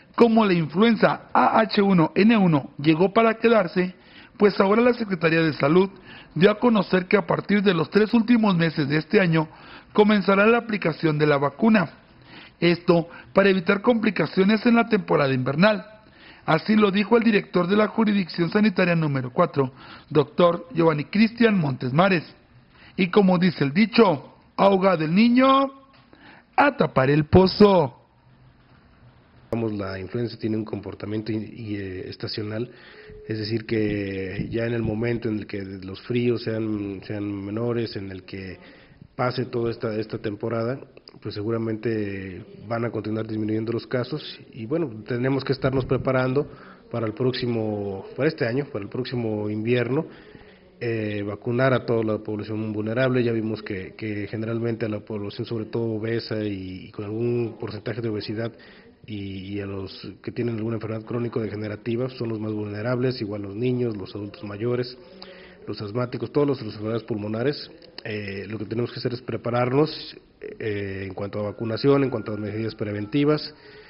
Como la influenza AH1N1 llegó para quedarse, pues ahora la Secretaría de Salud dio a conocer que a partir de los 3 últimos meses de este año comenzará la aplicación de la vacuna. Esto para evitar complicaciones en la temporada invernal. Así lo dijo el director de la Jurisdicción Sanitaria número 4, doctor Giovanni Cristian Montes Mares. Y como dice el dicho, ahogado el niño, a tapar el pozo. La influenza tiene un comportamiento estacional, es decir, que ya en el momento en el que los fríos sean menores, en el que pase toda esta temporada, pues seguramente van a continuar disminuyendo los casos y bueno, tenemos que estarnos preparando para este año, para el próximo invierno, vacunar a toda la población vulnerable. Ya vimos que generalmente a la población, sobre todo obesa y con algún porcentaje de obesidad, y a los que tienen alguna enfermedad crónico-degenerativa son los más vulnerables, igual los niños, los adultos mayores, los asmáticos, todos los enfermedades pulmonares. Lo que tenemos que hacer es prepararnos en cuanto a vacunación, en cuanto a medidas preventivas,